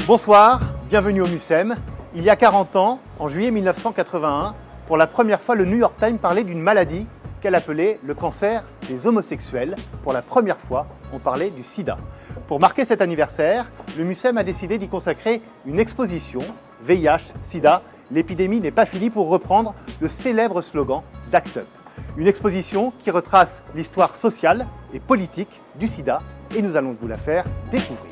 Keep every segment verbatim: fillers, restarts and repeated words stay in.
Bonsoir, bienvenue au MUSEM. Il y a quarante ans, en juillet mille neuf cent quatre-vingt-un, pour la première fois, le New York Times parlait d'une maladie qu'elle appelait le cancer des homosexuels. Pour la première fois, on parlait du sida. Pour marquer cet anniversaire, le MUSEM a décidé d'y consacrer une exposition V I H sida, l'épidémie n'est pas finie, pour reprendre le célèbre slogan d'Act Up. Une exposition qui retrace l'histoire sociale et politique du sida et nous allons vous la faire découvrir.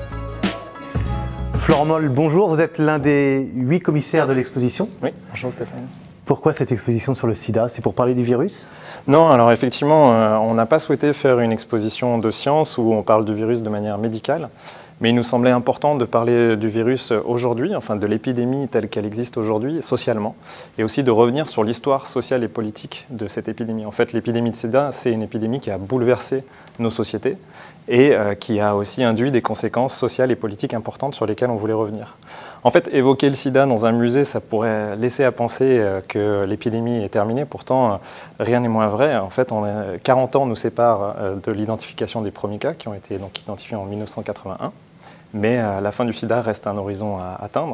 Florent Moll, bonjour, vous êtes l'un des huit commissaires de l'exposition. Oui, bonjour Stéphane. Pourquoi cette exposition sur le sida? C'est pour parler du virus? Non, alors effectivement, euh, on n'a pas souhaité faire une exposition de science où on parle du virus de manière médicale, mais il nous semblait important de parler du virus aujourd'hui, enfin de l'épidémie telle qu'elle existe aujourd'hui, socialement, et aussi de revenir sur l'histoire sociale et politique de cette épidémie. En fait, l'épidémie de sida, c'est une épidémie qui a bouleversé nos sociétés et euh, qui a aussi induit des conséquences sociales et politiques importantes sur lesquelles on voulait revenir. En fait, évoquer le sida dans un musée, ça pourrait laisser à penser euh, que l'épidémie est terminée. Pourtant, euh, rien n'est moins vrai. En fait, on a, quarante ans nous séparent euh, de l'identification des premiers cas qui ont été donc identifiés en mille neuf cent quatre-vingt-un. Mais euh, la fin du sida reste un horizon à atteindre.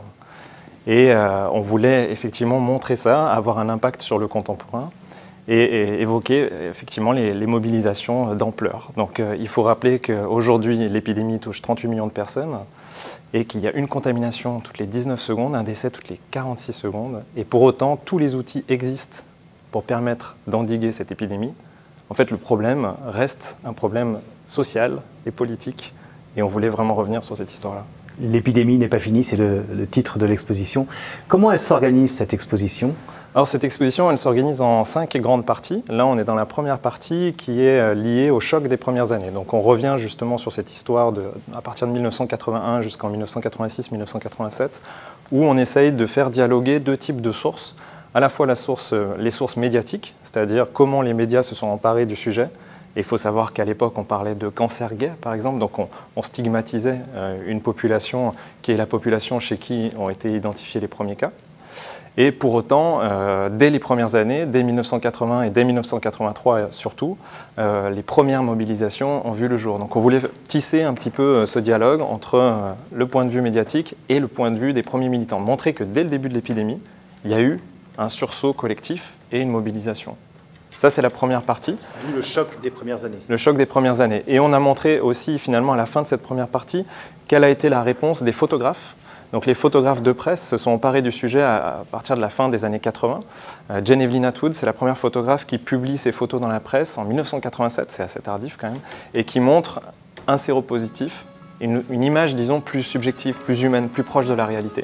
Et euh, on voulait effectivement montrer ça, avoir un impact sur le contemporain et, et évoquer effectivement les, les mobilisations d'ampleur. Donc euh, il faut rappeler qu'aujourd'hui, l'épidémie touche trente-huit millions de personnes et qu'il y a une contamination toutes les dix-neuf secondes, un décès toutes les quarante-six secondes. Et pour autant, tous les outils existent pour permettre d'endiguer cette épidémie. En fait, le problème reste un problème social et politique. Et on voulait vraiment revenir sur cette histoire-là. L'épidémie n'est pas finie, c'est le, le titre de l'exposition. Comment elle s'organise, cette exposition? Alors, cette exposition, elle s'organise en cinq grandes parties. Là, on est dans la première partie qui est liée au choc des premières années. Donc, on revient justement sur cette histoire de, à partir de mille neuf cent quatre-vingt-un jusqu'en mille neuf cent quatre-vingt-six mille neuf cent quatre-vingt-sept, où on essaye de faire dialoguer deux types de sources. À la fois la source, les sources médiatiques, c'est-à-dire comment les médias se sont emparés du sujet. Il faut savoir qu'à l'époque, on parlait de cancer gay, par exemple, donc on, on stigmatisait euh, une population qui est la population chez qui ont été identifiés les premiers cas. Et pour autant, euh, dès les premières années, dès mille neuf cent quatre-vingts et dès mille neuf cent quatre-vingt-trois surtout, euh, les premières mobilisations ont vu le jour. Donc on voulait tisser un petit peu ce dialogue entre euh, le point de vue médiatique et le point de vue des premiers militants. Montrer que dès le début de l'épidémie, il y a eu un sursaut collectif et une mobilisation. Ça, c'est la première partie. Le choc des premières années. Le choc des premières années. Et on a montré aussi, finalement, à la fin de cette première partie, quelle a été la réponse des photographes. Donc, les photographes de presse se sont emparés du sujet à, à partir de la fin des années quatre-vingt. Euh, Jane Evelyn Atwood, c'est la première photographe qui publie ses photos dans la presse en mille neuf cent quatre-vingt-sept, c'est assez tardif quand même, et qui montre un séropositif, une, une image, disons, plus subjective, plus humaine, plus proche de la réalité.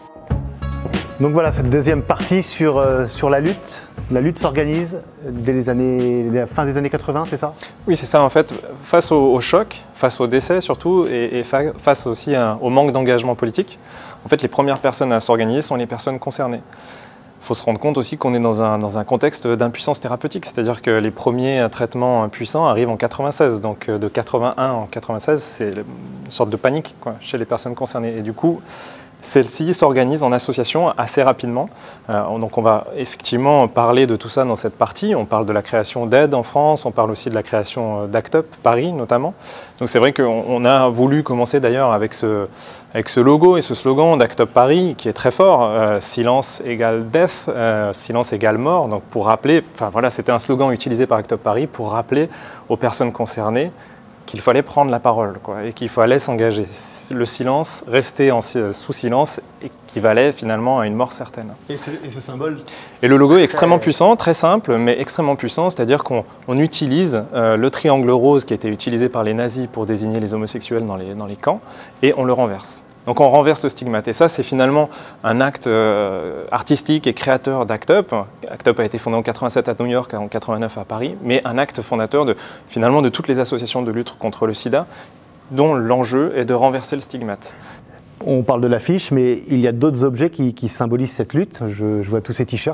Donc voilà, cette deuxième partie sur, euh, sur la lutte. La lutte s'organise dès les années, la fin des années quatre-vingt, c'est ça? Oui, c'est ça en fait. Face au, au choc, face au décès surtout, et, et fa face aussi à, au manque d'engagement politique, en fait, les premières personnes à s'organiser sont les personnes concernées. Il faut se rendre compte aussi qu'on est dans un, dans un contexte d'impuissance thérapeutique, c'est-à-dire que les premiers traitements puissants arrivent en quatre-vingt-seize, donc de quatre-vingt-un en quatre-vingt-seize, c'est une sorte de panique quoi, chez les personnes concernées. Et du coup, celle-ci s'organise en association assez rapidement. Euh, donc on va effectivement parler de tout ça dans cette partie. On parle de la création d'Aide en France, on parle aussi de la création d'Act Up Paris notamment. Donc c'est vrai qu'on on a voulu commencer d'ailleurs avec ce, avec ce logo et ce slogan d'Act Up Paris qui est très fort. Euh, silence égale death, euh, silence égale mort. Donc pour rappeler, enfin voilà, c'était un slogan utilisé par Act Up Paris pour rappeler aux personnes concernées qu'il fallait prendre la parole quoi, et qu'il fallait s'engager. Le silence, rester en, sous silence, équivalait finalement à une mort certaine. Et ce, et ce symbole Et le logo est extrêmement puissant, très simple, mais extrêmement puissant, c'est-à-dire qu'on on utilise euh, le triangle rose qui était utilisé par les nazis pour désigner les homosexuels dans les, dans les camps, et on le renverse. Donc on renverse le stigmate. Et ça, c'est finalement un acte euh, artistique et créateur d'Act Up. Act Up a été fondé en quatre-vingt-sept à New York, en quatre-vingt-neuf à Paris, mais un acte fondateur de, finalement de toutes les associations de lutte contre le sida, dont l'enjeu est de renverser le stigmate. On parle de l'affiche, mais il y a d'autres objets qui, qui symbolisent cette lutte. Je, je vois tous ces t-shirts.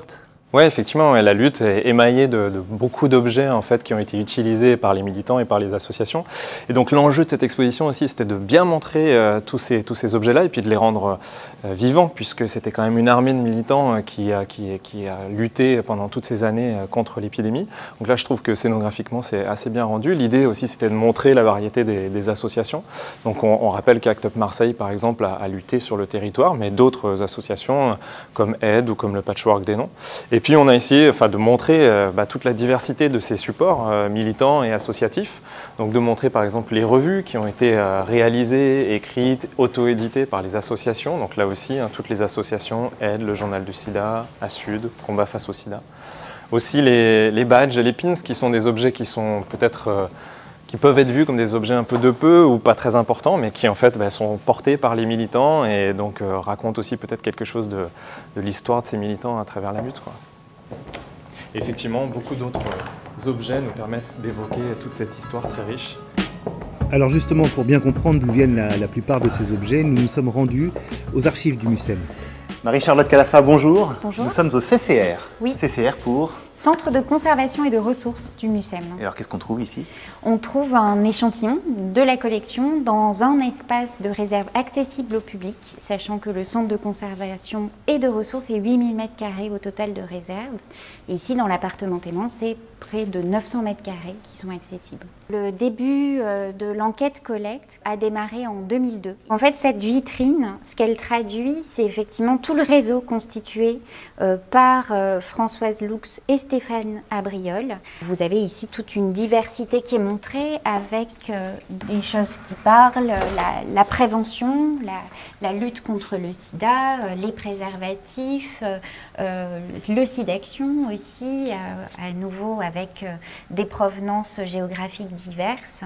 Oui, effectivement, la lutte est émaillée de, de beaucoup d'objets en fait, qui ont été utilisés par les militants et par les associations. Et donc l'enjeu de cette exposition aussi, c'était de bien montrer euh, tous ces, tous ces objets-là et puis de les rendre euh, vivants, puisque c'était quand même une armée de militants euh, qui, a, qui, qui a lutté pendant toutes ces années euh, contre l'épidémie. Donc là, je trouve que scénographiquement, c'est assez bien rendu. L'idée aussi, c'était de montrer la variété des, des associations. Donc on, on rappelle qu'Act Up Marseille, par exemple, a, a lutté sur le territoire, mais d'autres associations comme Aide ou comme le Patchwork des Noms. Et Et puis on a essayé enfin, de montrer euh, bah, toute la diversité de ces supports euh, militants et associatifs. Donc de montrer par exemple les revues qui ont été euh, réalisées, écrites, auto-éditées par les associations. Donc là aussi, hein, toutes les associations, Aide, le Journal du Sida, ASUD, Combat face au Sida. Aussi les, les badges et les pins qui sont des objets qui sont peut-être... Euh, qui peuvent être vus comme des objets un peu de peu ou pas très importants, mais qui en fait bah, sont portés par les militants et donc euh, racontent aussi peut-être quelque chose de, de l'histoire de ces militants à travers la lutte, quoi. Effectivement, beaucoup d'autres objets nous permettent d'évoquer toute cette histoire très riche. Alors justement, pour bien comprendre d'où viennent la, la plupart de ces objets, nous nous sommes rendus aux archives du MUCEM. Marie-Charlotte Calafa, bonjour. Bonjour. Nous sommes au C C R. Oui. C C R pour Centre de conservation et de ressources du MUCEM. Et alors qu'est-ce qu'on trouve ici? On trouve un échantillon de la collection dans un espace de réserve accessible au public, sachant que le centre de conservation et de ressources est huit mille mètres carrés au total de réserve. Et ici, dans l'appartement témoin, c'est près de neuf cents mètres carrés qui sont accessibles. Le début de l'enquête collecte a démarré en deux mille deux. En fait, cette vitrine, ce qu'elle traduit, c'est effectivement tout le réseau constitué euh, par euh, Françoise Lux et Stéphane Abriol. Vous avez ici toute une diversité qui est montrée avec euh, des choses qui parlent, la, la prévention, la, la lutte contre le sida, euh, les préservatifs, euh, euh, le SIDAction aussi, euh, à nouveau avec euh, des provenances géographiques diverses.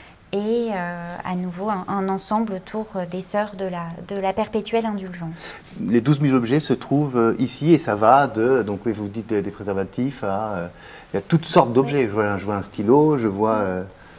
Et euh, à nouveau un, un ensemble autour des sœurs de la, de la perpétuelle indulgence. Les douze mille objets se trouvent ici et ça va de, donc oui, vous dites des, des préservatifs à... Euh, il y a toutes sortes d'objets. Oui. Je vois, je vois un stylo, je vois... Euh,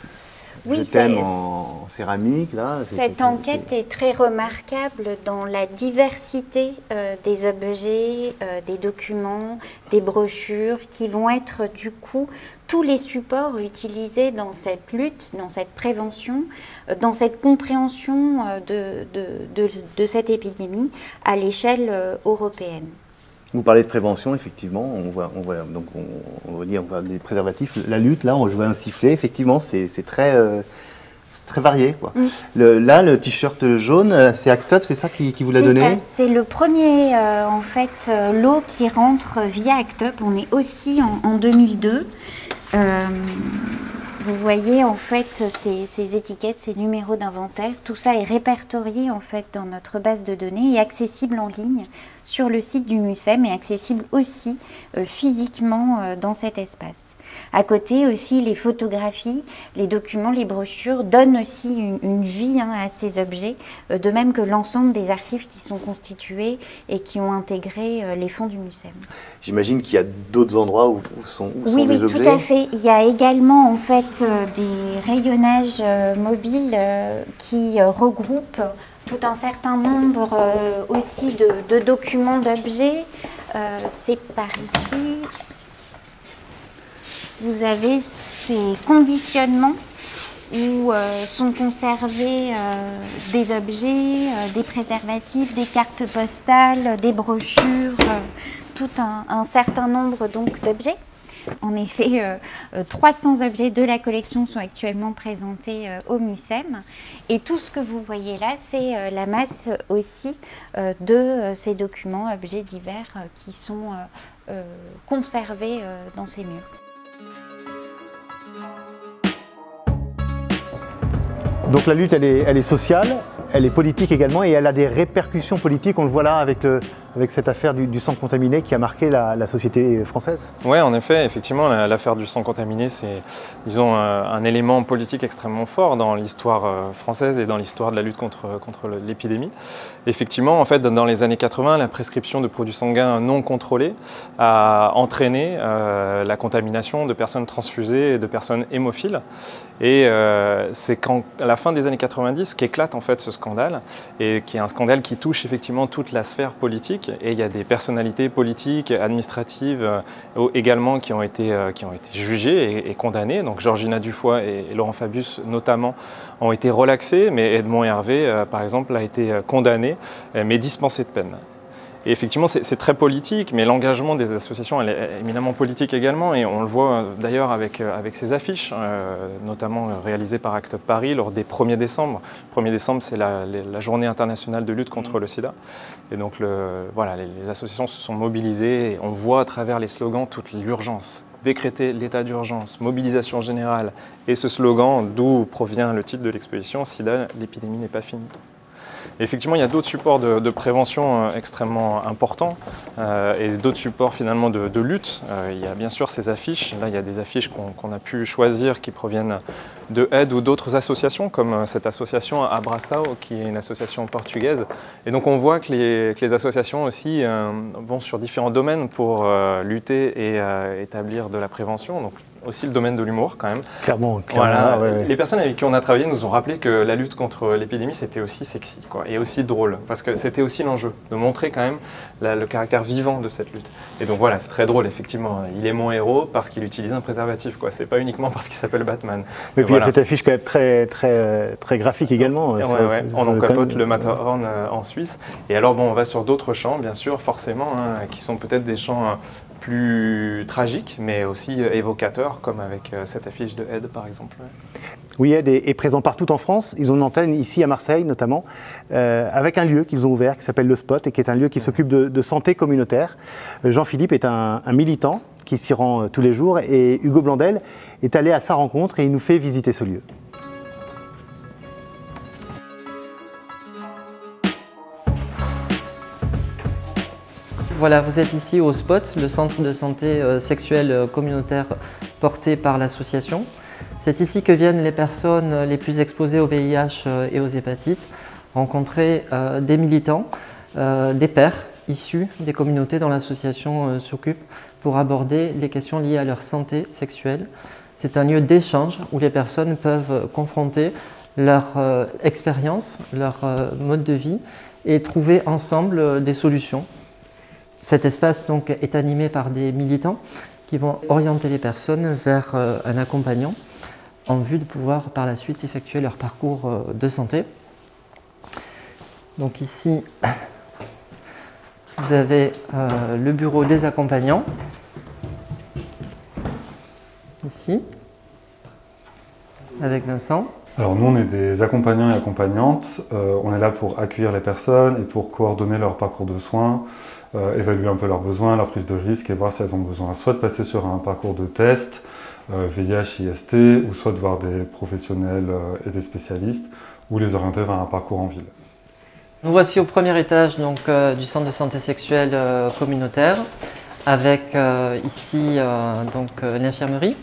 Oui, je t'aime en, en céramique. Là, cette enquête est très remarquable dans la diversité euh, des objets, euh, des documents, des brochures qui vont être du coup tous les supports utilisés dans cette lutte, dans cette prévention, euh, dans cette compréhension euh, de, de, de, de cette épidémie à l'échelle euh, européenne. Vous parlez de prévention, effectivement, on voit, on voit, donc on, on va dire, on voit des préservatifs. La lutte, là, on voit un sifflet, effectivement, c'est très, euh, très varié, quoi. Mm. Le, là, le t-shirt jaune, c'est Act Up, c'est ça qui, qui vous l'a donné? C'est le premier, euh, en fait, euh, lot qui rentre via Act Up. On est aussi en, en deux mille deux. Euh, Vous voyez en fait ces, ces étiquettes, ces numéros d'inventaire, tout ça est répertorié en fait dans notre base de données et accessible en ligne sur le site du MUCEM et accessible aussi euh, physiquement euh, dans cet espace. À côté aussi, les photographies, les documents, les brochures donnent aussi une, une vie hein, à ces objets, euh, de même que l'ensemble des archives qui sont constituées et qui ont intégré euh, les fonds du MUCEM. J'imagine qu'il y a d'autres endroits où sont, où oui, sont oui, des objets. Oui, tout à fait. Il y a également en fait euh, des rayonnages euh, mobiles euh, qui euh, regroupent tout un certain nombre euh, aussi de, de documents, d'objets. Euh, C'est par ici. Vous avez ces conditionnements où euh, sont conservés euh, des objets, euh, des préservatifs, des cartes postales, des brochures, euh, tout un, un certain nombre donc d'objets. En effet, euh, trois cents objets de la collection sont actuellement présentés euh, au MUCEM. Et tout ce que vous voyez là, c'est euh, la masse aussi euh, de euh, ces documents, objets divers euh, qui sont euh, euh, conservés euh, dans ces murs. Donc la lutte, elle est, elle est sociale, elle est politique également et elle a des répercussions politiques. On le voit là avec, le, avec cette affaire du, du sang contaminé qui a marqué la, la société française. Oui, en effet, effectivement, l'affaire du sang contaminé, c'est, disons, un élément politique extrêmement fort dans l'histoire française et dans l'histoire de la lutte contre, contre l'épidémie. Effectivement, en fait, dans les années quatre-vingt, la prescription de produits sanguins non contrôlés a entraîné euh, la contamination de personnes transfusées et de personnes hémophiles. Et euh, c'est quand, à la fin des années quatre-vingt-dix, qu'éclate en fait ce scandale, et qui est un scandale qui touche effectivement toute la sphère politique public et il y a des personnalités politiques, administratives euh, également qui ont été, euh, qui ont été jugées et, et condamnées. Donc Georgina Dufoy et, et Laurent Fabius notamment ont été relaxés, mais Edmond Hervé, euh, par exemple, a été condamné, euh, mais dispensé de peine. Et effectivement, c'est très politique, mais l'engagement des associations elle est éminemment politique également, et on le voit d'ailleurs avec, avec ces affiches, euh, notamment réalisées par Act Up Paris lors des premiers décembre. premier décembre, c'est la, la journée internationale de lutte contre le sida. Et donc, le, voilà, les, les associations se sont mobilisées, et on voit à travers les slogans toute l'urgence. Décréter l'état d'urgence, mobilisation générale, et ce slogan, d'où provient le titre de l'exposition, Sida, l'épidémie n'est pas finie. Et effectivement, il y a d'autres supports de, de prévention euh, extrêmement importants euh, et d'autres supports finalement de, de lutte. Euh, il y a bien sûr ces affiches. Là, il y a des affiches qu'on qu'on a pu choisir qui proviennent de Aide ou d'autres associations, comme cette association Abraçao, qui est une association portugaise. Et donc, on voit que les, que les associations aussi euh, vont sur différents domaines pour euh, lutter et euh, établir de la prévention. Donc, aussi le domaine de l'humour quand même. Clairement, clairement. Voilà. Ouais, ouais. Les personnes avec qui on a travaillé nous ont rappelé que la lutte contre l'épidémie c'était aussi sexy quoi, et aussi drôle, parce que c'était aussi l'enjeu, de montrer quand même la, le caractère vivant de cette lutte. Et donc voilà, c'est très drôle effectivement, il est mon héros parce qu'il utilise un préservatif, quoi. C'est pas uniquement parce qu'il s'appelle Batman. Et puis voilà. Il y a cette affiche quand même très, très, très graphique également. Ouais, ça, ouais. ça, On ça, en quand capote même... le Matterhorn euh, en Suisse. Et alors bon, on va sur d'autres champs bien sûr, forcément, hein, qui sont peut-être des champs... Euh, plus tragique, mais aussi évocateur, comme avec cette affiche de Aide, par exemple. Oui, Aide est, est présent partout en France. Ils ont une antenne ici à Marseille, notamment, euh, avec un lieu qu'ils ont ouvert qui s'appelle Le Spot et qui est un lieu qui s'occupe de, de santé communautaire. Jean-Philippe est un, un militant qui s'y rend euh, tous les jours et Hugo Blandel est allé à sa rencontre et il nous fait visiter ce lieu. Voilà, vous êtes ici au Spot, le centre de santé sexuelle communautaire porté par l'association. C'est ici que viennent les personnes les plus exposées au V I H et aux hépatites, rencontrer euh, des militants, euh, des pairs issus des communautés dont l'association euh, s'occupe pour aborder les questions liées à leur santé sexuelle. C'est un lieu d'échange où les personnes peuvent confronter leur euh, expérience, leur euh, mode de vie et trouver ensemble euh, des solutions. Cet espace donc, est animé par des militants qui vont orienter les personnes vers euh, un accompagnant en vue de pouvoir par la suite effectuer leur parcours euh, de santé. Donc ici, vous avez euh, le bureau des accompagnants, ici, avec Vincent. Alors nous, on est des accompagnants et accompagnantes. Euh, on est là pour accueillir les personnes et pour coordonner leur parcours de soins, euh, évaluer un peu leurs besoins, leur prise de risque et voir si elles ont besoin soit de passer sur un parcours de test, euh, V I H, I S T, ou soit de voir des professionnels euh, et des spécialistes, ou les orienter vers un parcours en ville. Nous voici au premier étage donc, euh, du centre de santé sexuelle euh, communautaire, avec euh, ici euh, donc euh, l'infirmerie,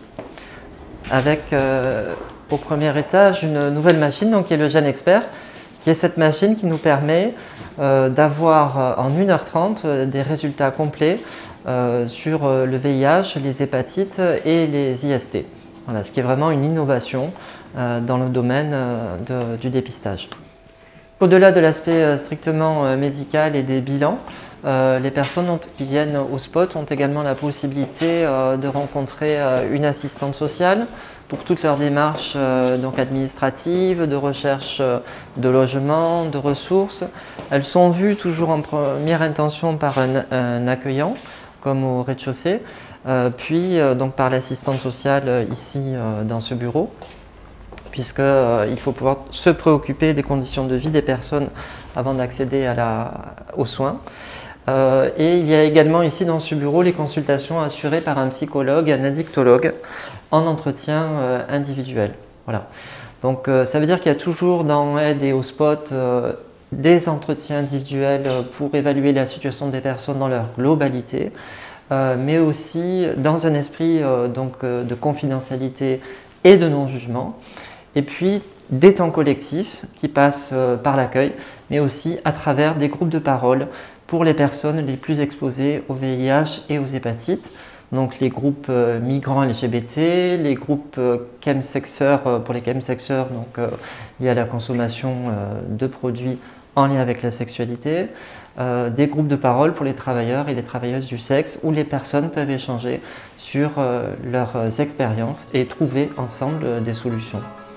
avec euh, au premier étage une nouvelle machine donc, qui est le Gène Expert, qui est cette machine qui nous permet euh, d'avoir euh, en une heure trente euh, des résultats complets euh, sur euh, le V I H, les hépatites et les I S T. Voilà, ce qui est vraiment une innovation euh, dans le domaine euh, de, du dépistage. Au-delà de l'aspect euh, strictement euh, médical et des bilans, euh, les personnes ont, qui viennent au Spot ont également la possibilité euh, de rencontrer euh, une assistante sociale pour toutes leurs démarches euh, donc administratives, de recherche euh, de logement, de ressources. Elles sont vues toujours en première intention par un, un accueillant, comme au rez-de-chaussée, euh, puis euh, donc par l'assistante sociale euh, ici euh, dans ce bureau, puisqu'il euh, faut pouvoir se préoccuper des conditions de vie des personnes avant d'accéder aux soins. Euh, et il y a également ici dans ce bureau les consultations assurées par un psychologue, un addictologue, en entretien euh, individuel. Voilà. Donc euh, ça veut dire qu'il y a toujours dans Aide et au Spot euh, des entretiens individuels pour évaluer la situation des personnes dans leur globalité, euh, mais aussi dans un esprit euh, donc, euh, de confidentialité et de non-jugement. Et puis des temps collectifs qui passent euh, par l'accueil, mais aussi à travers des groupes de parole pour les personnes les plus exposées au V I H et aux hépatites. Donc les groupes euh, migrants L G B T, les groupes euh, chemsexeurs, euh, pour les chemsexeurs, donc euh, il y a la consommation euh, de produits en lien avec la sexualité, euh, des groupes de parole pour les travailleurs et les travailleuses du sexe où les personnes peuvent échanger sur euh, leurs expériences et trouver ensemble euh, des solutions.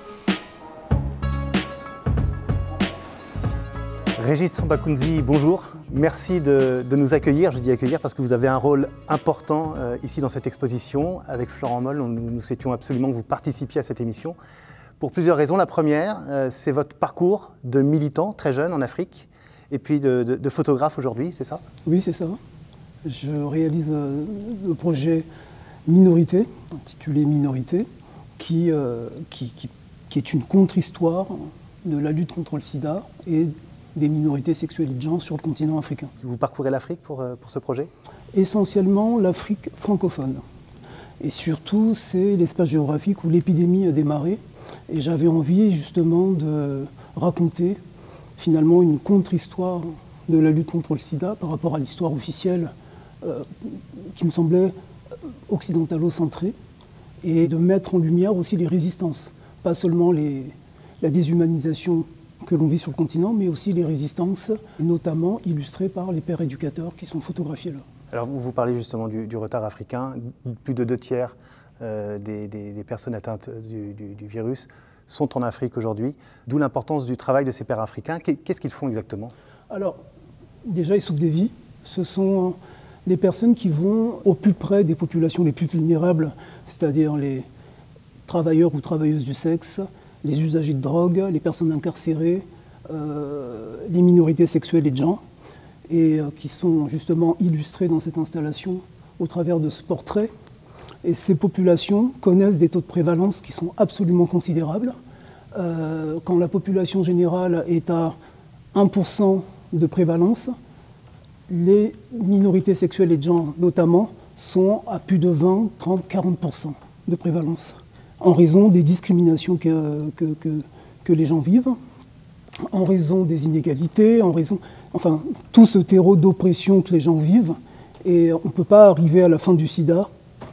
Régis Sambakunzi, bonjour. Merci de, de nous accueillir. Je dis accueillir parce que vous avez un rôle important euh, ici dans cette exposition. Avec Florent Moll, nous, nous souhaitions absolument que vous participiez à cette émission. Pour plusieurs raisons. La première, euh, c'est votre parcours de militant très jeune en Afrique et puis de, de, de photographe aujourd'hui, c'est ça? Oui, c'est ça. Je réalise euh, le projet Minorité, intitulé Minorité, qui, euh, qui, qui, qui est une contre-histoire de la lutte contre le sida et des minorités sexuelles et de genre sur le continent africain. Vous parcourez l'Afrique pour, pour ce projet? Essentiellement l'Afrique francophone. Et surtout, c'est l'espace géographique où l'épidémie a démarré. Et j'avais envie justement de raconter finalement une contre-histoire de la lutte contre le sida par rapport à l'histoire officielle euh, qui me semblait occidentalo-centrée et de mettre en lumière aussi les résistances, pas seulement les, la déshumanisation que l'on vit sur le continent, mais aussi les résistances, notamment illustrées par les pères éducateurs qui sont photographiés là. Alors vous parlez justement du, du retard africain, plus de deux tiers euh, des, des, des personnes atteintes du, du, du virus sont en Afrique aujourd'hui, d'où l'importance du travail de ces pères africains. Qu'est-ce qu'ils font exactement? Alors, déjà, ils sauvent des vies. Ce sont des personnes qui vont au plus près des populations les plus vulnérables, c'est-à-dire les travailleurs ou travailleuses du sexe, les usagers de drogue, les personnes incarcérées, euh, les minorités sexuelles et de genre, et euh, qui sont justement illustrées dans cette installation au travers de ce portrait. Et ces populations connaissent des taux de prévalence qui sont absolument considérables. Euh, quand la population générale est à un pour cent de prévalence, les minorités sexuelles et de genre, notamment, sont à plus de vingt, trente, quarante pour cent de prévalence, en raison des discriminations que, que, que, que les gens vivent, en raison des inégalités, en raison... Enfin, tout ce terreau d'oppression que les gens vivent. Et on ne peut pas arriver à la fin du sida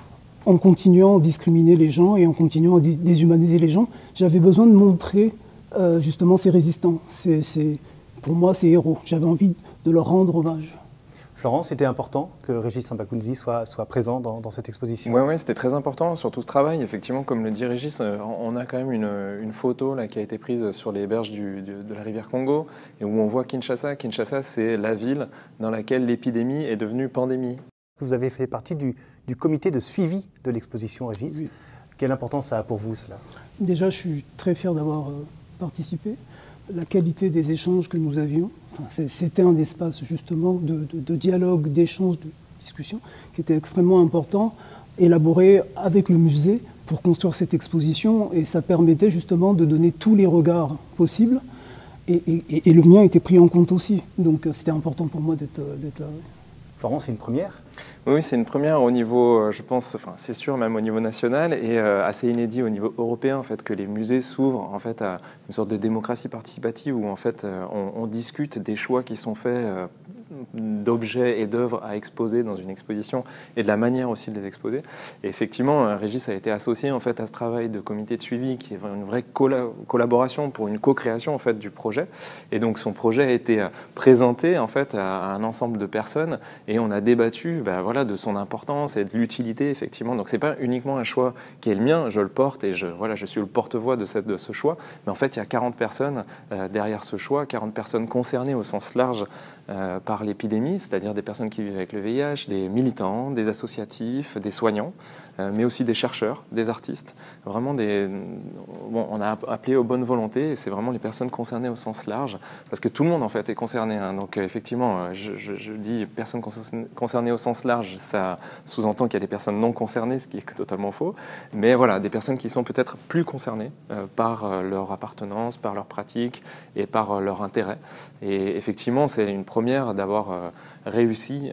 en continuant à discriminer les gens et en continuant à déshumaniser les gens. J'avais besoin de montrer euh, justement ces résistants. C'est, c'est, pour moi, ces héros. J'avais envie de leur rendre hommage. Florent, c'était important que Régis Sambakunzi soit, soit présent dans, dans cette exposition? Oui, ouais, c'était très important, surtout ce travail. Effectivement, comme le dit Régis, on a quand même une, une photo là, qui a été prise sur les berges du, de, de la rivière Congo, et où on voit Kinshasa. Kinshasa, c'est la ville dans laquelle l'épidémie est devenue pandémie. Vous avez fait partie du, du comité de suivi de l'exposition, Régis. Oui. Quelle importance ça a pour vous, cela? Déjà, je suis très fier d'avoir euh, participé. La qualité des échanges que nous avions, enfin, c'était un espace justement de, de, de dialogue, d'échange, de discussion, qui était extrêmement important, élaboré avec le musée pour construire cette exposition, et ça permettait justement de donner tous les regards possibles, et, et, et le mien était pris en compte aussi, donc c'était important pour moi d'être là. Florent, c'est une première? Oui, c'est une première au niveau, je pense, enfin, c'est sûr, même au niveau national, et euh, assez inédit au niveau européen, en fait, que les musées s'ouvrent en fait, à une sorte de démocratie participative où en fait, euh, on, on discute des choix qui sont faits euh, d'objets et d'œuvres à exposer dans une exposition et de la manière aussi de les exposer. Et effectivement, Régis a été associé en fait, à ce travail de comité de suivi qui est une vraie colla collaboration pour une co-création en fait, du projet. Et donc son projet a été présenté en fait, à un ensemble de personnes et on a débattu ben, voilà, de son importance et de l'utilité effectivement. Donc c'est pas uniquement un choix qui est le mien, je le porte et je, voilà, je suis le porte-voix de, de ce choix, mais en fait il y a quarante personnes euh, derrière ce choix, quarante personnes concernées au sens large euh, par l'épidémie, c'est-à-dire des personnes qui vivent avec le V I H, des militants, des associatifs, des soignants, euh, mais aussi des chercheurs, des artistes, vraiment des... Bon, on a appelé aux bonnes volontés, et c'est vraiment les personnes concernées au sens large, parce que tout le monde en fait est concerné, hein. Donc euh, effectivement, je, je, je dis personnes concernées au sens large, ça sous-entend qu'il y a des personnes non concernées, ce qui est totalement faux, mais voilà, des personnes qui sont peut-être plus concernées euh, par euh, leur appartenance, par leur pratique et par euh, leur intérêt. Et effectivement, c'est une première d'avoir euh, réussi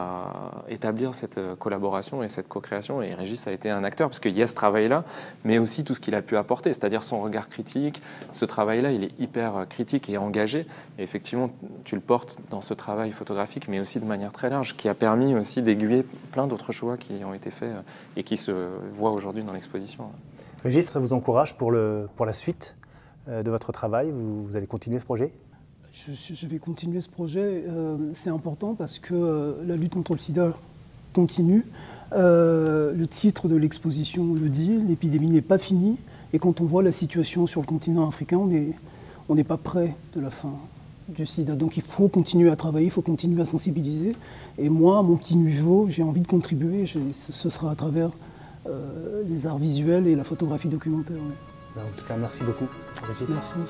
à établir cette collaboration et cette co-création, et Régis a été un acteur, parce qu'il y a ce travail-là, mais aussi tout ce qu'il a pu apporter, c'est-à-dire son regard critique. Ce travail-là, il est hyper critique et engagé, et effectivement, tu le portes dans ce travail photographique, mais aussi de manière très large, qui a permis aussi d'aiguiller plein d'autres choix qui ont été faits et qui se voient aujourd'hui dans l'exposition. Régis, ça vous encourage pour, le, pour la suite de votre travail? Vous, vous allez continuer ce projet? je, je vais continuer ce projet. Euh, c'est important parce que euh, la lutte contre le sida continue. Euh, le titre de l'exposition le dit, l'épidémie n'est pas finie. Et quand on voit la situation sur le continent africain, on n'est on n'est pas près de la fin du sida. Donc il faut continuer à travailler, il faut continuer à sensibiliser. Et moi, à mon petit niveau, j'ai envie de contribuer. Je, ce sera à travers euh, les arts visuels et la photographie documentaire. Ouais. En tout cas, merci beaucoup, Régis. Merci.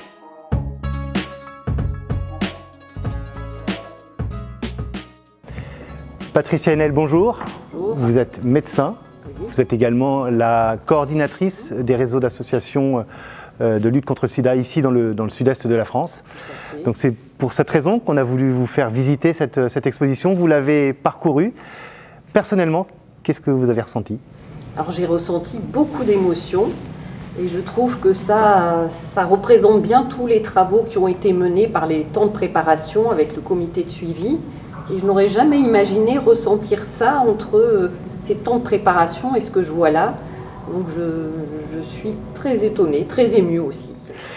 Patricia Haenel, bonjour. Bonjour. Vous êtes médecin. Oui. Vous êtes également la coordinatrice des réseaux d'associations de lutte contre le sida ici dans le, dans le sud-est de la France. Donc c'est pour cette raison qu'on a voulu vous faire visiter cette, cette exposition. Vous l'avez parcourue. Personnellement, qu'est-ce que vous avez ressenti? Alors j'ai ressenti beaucoup d'émotions et je trouve que ça, ça représente bien tous les travaux qui ont été menés par les temps de préparation avec le comité de suivi. Et je n'aurais jamais imaginé ressentir ça entre ces temps de préparation et ce que je vois là. Donc je, je suis très étonnée, très émue aussi.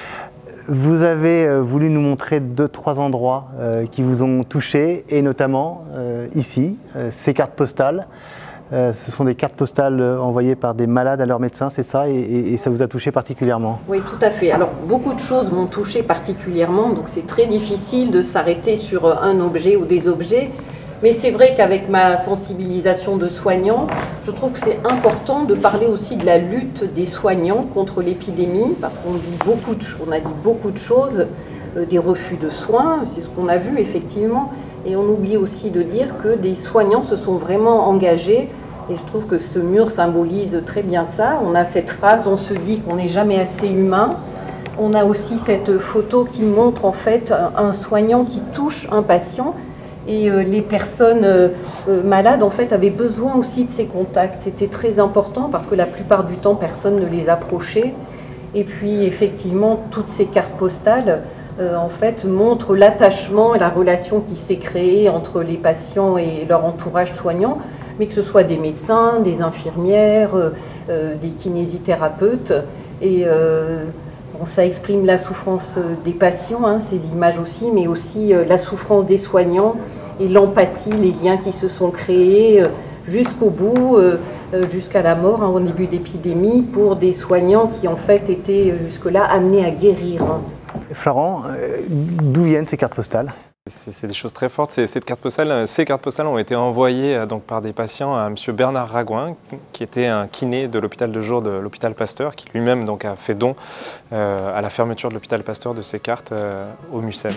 Vous avez voulu nous montrer deux, trois endroits euh, qui vous ont touché, et notamment euh, ici, euh, ces cartes postales. Euh, ce sont des cartes postales envoyées par des malades à leurs médecins, c'est ça, et, et, et ça vous a touché particulièrement? Oui, tout à fait. Alors, beaucoup de choses m'ont touché particulièrement, donc c'est très difficile de s'arrêter sur un objet ou des objets. Mais c'est vrai qu'avec ma sensibilisation de soignants, je trouve que c'est important de parler aussi de la lutte des soignants contre l'épidémie, parce qu'on dit beaucoup de, on a dit beaucoup de choses, euh, des refus de soins, c'est ce qu'on a vu effectivement, et on oublie aussi de dire que des soignants se sont vraiment engagés, et je trouve que ce mur symbolise très bien ça. On a cette phrase, on se dit qu'on n'est jamais assez humain. On a aussi cette photo qui montre en fait un soignant qui touche un patient. Et euh, les personnes euh, euh, malades, en fait, avaient besoin aussi de ces contacts. C'était très important parce que la plupart du temps, personne ne les approchait. Et puis, effectivement, toutes ces cartes postales, euh, en fait, montrent l'attachement et la relation qui s'est créée entre les patients et leur entourage soignant, mais que ce soit des médecins, des infirmières, euh, euh, des kinésithérapeutes. Et euh, bon, ça exprime la souffrance des patients, hein, ces images aussi, mais aussi euh, la souffrance des soignants et l'empathie, les liens qui se sont créés euh, jusqu'au bout, euh, jusqu'à la mort, hein, au début d'épidémie, pour des soignants qui en fait étaient jusque-là amenés à guérir. Hein. Florent, euh, d'où viennent ces cartes postales? C'est des choses très fortes. Ces, cette carte postale, ces cartes postales ont été envoyées donc, par des patients à M. Bernard Ragouin, qui était un kiné de l'hôpital de jour de l'hôpital Pasteur, qui lui-même donc, a fait don euh, à la fermeture de l'hôpital Pasteur de ces cartes euh, au MUSEM.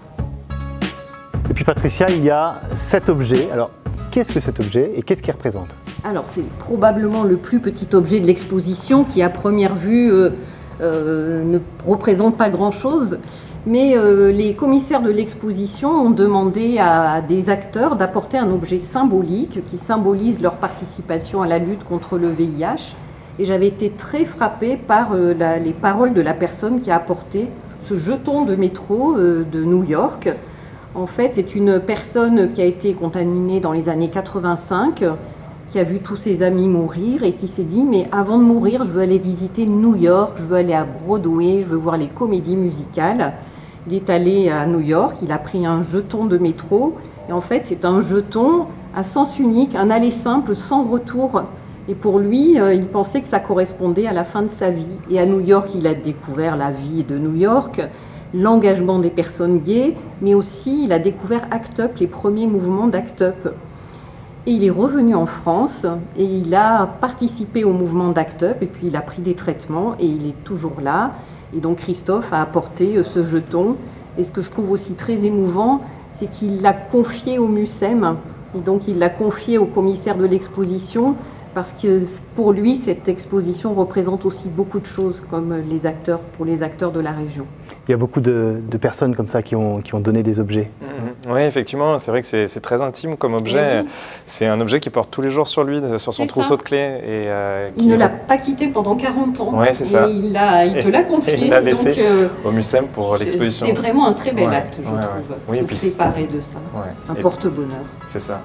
Et puis Patricia, il y a cet objet. Alors, qu'est-ce que cet objet et qu'est-ce qu'il représente? Alors, c'est probablement le plus petit objet de l'exposition qui, à première vue, euh, euh, ne représente pas grand-chose. Mais euh, les commissaires de l'exposition ont demandé à des acteurs d'apporter un objet symbolique qui symbolise leur participation à la lutte contre le V I H. Et j'avais été très frappée par euh, la, les paroles de la personne qui a apporté ce jeton de métro euh, de New York. En fait, c'est une personne qui a été contaminée dans les années quatre-vingt-cinq, qui a vu tous ses amis mourir et qui s'est dit « mais avant de mourir, je veux aller visiter New York, je veux aller à Broadway, je veux voir les comédies musicales ». Il est allé à New York, il a pris un jeton de métro, et en fait c'est un jeton à sens unique, un aller simple, sans retour. Et pour lui, il pensait que ça correspondait à la fin de sa vie. Et à New York, il a découvert la vie de New York, l'engagement des personnes gays, mais aussi il a découvert ACT UP, les premiers mouvements d'ACT UP. Et il est revenu en France et il a participé au mouvement d'ACT UP et puis il a pris des traitements et il est toujours là. Et donc Christophe a apporté ce jeton. Et ce que je trouve aussi très émouvant, c'est qu'il l'a confié au MUSEM. Et donc il l'a confié au commissaire de l'exposition parce que pour lui, cette exposition représente aussi beaucoup de choses comme les acteurs, pour les acteurs de la région. Il y a beaucoup de, de personnes comme ça qui ont, qui ont donné des objets. Mmh. Oui, effectivement, c'est vrai que c'est très intime comme objet. Oui. C'est un objet qu'il porte tous les jours sur lui, sur son trousseau ça. de clés. Et, euh, il ne l'a pas quitté pendant quarante ans. Oui, c'est ça. Et il, a, il te l'a confié. Il l'a laissé donc, euh, au MUSEM pour l'exposition. C'est vraiment un très bel ouais. acte, je ouais, trouve, ouais. de oui, se séparer de ça. Ouais. Un porte-bonheur. C'est ça.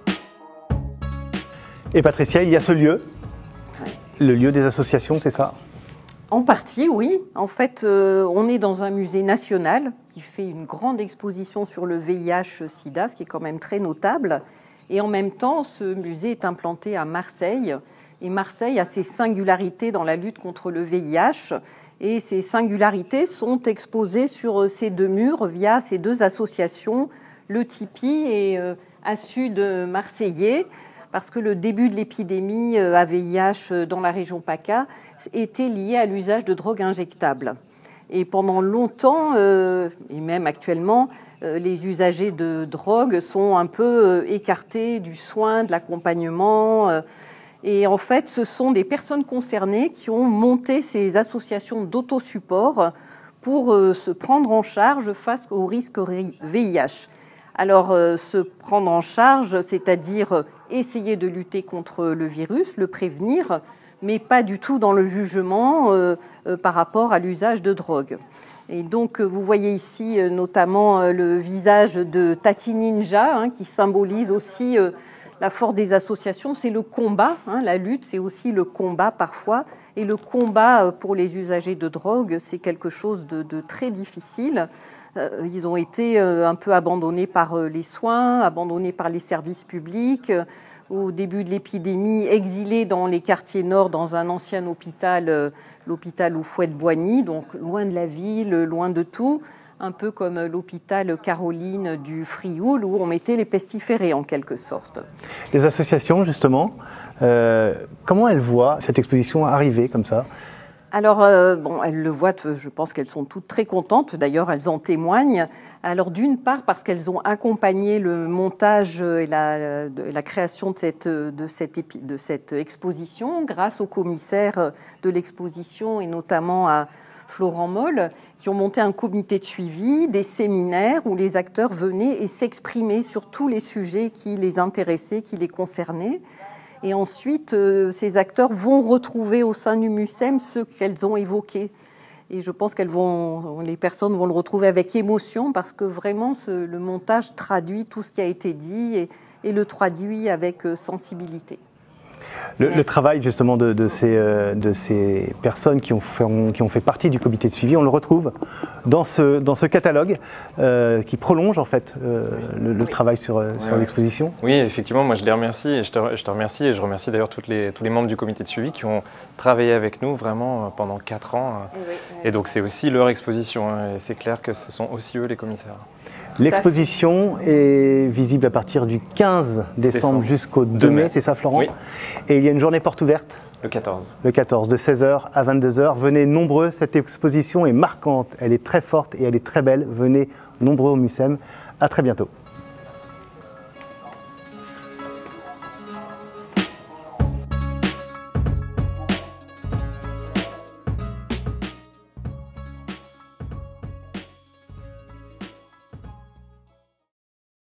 Et Patricia, il y a ce lieu, ouais. le lieu des associations, c'est ça? En partie, oui. En fait, euh, on est dans un musée national qui fait une grande exposition sur le V I H sida, ce qui est quand même très notable. Et en même temps, ce musée est implanté à Marseille. Et Marseille a ses singularités dans la lutte contre le V I H. Et ces singularités sont exposées sur ces deux murs via ces deux associations, le Tipeee et euh, Assud Marseillais, parce que le début de l'épidémie à V I H dans la région PACA était lié à l'usage de drogues injectables. Et pendant longtemps, euh, et même actuellement, euh, les usagers de drogue sont un peu euh, écartés du soin, de l'accompagnement. Euh, et en fait, ce sont des personnes concernées qui ont monté ces associations d'autosupport pour euh, se prendre en charge face au risque V I H. Alors, euh, se prendre en charge, c'est-à-dire essayer de lutter contre le virus, le prévenir, mais pas du tout dans le jugement euh, euh, par rapport à l'usage de drogue. Et donc, vous voyez ici euh, notamment euh, le visage de Tati Ninja, hein, qui symbolise aussi euh, la force des associations. C'est le combat, hein, la lutte, c'est aussi le combat parfois. Et le combat euh, pour les usagers de drogue, c'est quelque chose de, de très difficile. Euh, ils ont été euh, un peu abandonnés par euh, les soins, abandonnés par les services publics. Euh, au début de l'épidémie, exilés dans les quartiers nord, dans un ancien hôpital, euh, l'hôpital Houphouët-Boigny, donc loin de la ville, loin de tout, un peu comme l'hôpital Caroline du Frioul, où on mettait les pestiférés en quelque sorte. Les associations, justement, euh, comment elles voient cette exposition arriver comme ça ? Alors, euh, bon, elles le voient, je pense qu'elles sont toutes très contentes, d'ailleurs elles en témoignent. Alors d'une part parce qu'elles ont accompagné le montage et la, la création de cette, de, cette épi, de cette exposition grâce aux commissaires de l'exposition et notamment à Florent Moll, qui ont monté un comité de suivi, des séminaires où les acteurs venaient et s'exprimaient sur tous les sujets qui les intéressaient, qui les concernaient. Et ensuite, euh, ces acteurs vont retrouver au sein du MUCEM ce qu'elles ont évoqué. Et je pense qu'elles vont, les personnes vont le retrouver avec émotion parce que vraiment, ce, le montage traduit tout ce qui a été dit et, et le traduit avec euh, sensibilité. Le, le travail justement de, de, ces, euh, de ces personnes qui ont, fait, qui ont fait partie du comité de suivi, on le retrouve dans ce, dans ce catalogue euh, qui prolonge en fait euh, le, le travail sur, euh, sur oui, l'exposition. Oui, effectivement, moi je les remercie et je te, je te remercie et je remercie d'ailleurs toutes les, tous les membres du comité de suivi qui ont travaillé avec nous vraiment pendant quatre ans. Oui, oui. Et donc c'est aussi leur exposition hein, et c'est clair que ce sont aussi eux les commissaires. L'exposition est visible à partir du quinze décembre jusqu'au deux mai, c'est ça Florent? Oui. Et il y a une journée porte ouverte? Le quatorze. Le quatorze, de seize heures à vingt-deux heures. Venez nombreux, cette exposition est marquante, elle est très forte et elle est très belle. Venez nombreux au MUCEM. À très bientôt.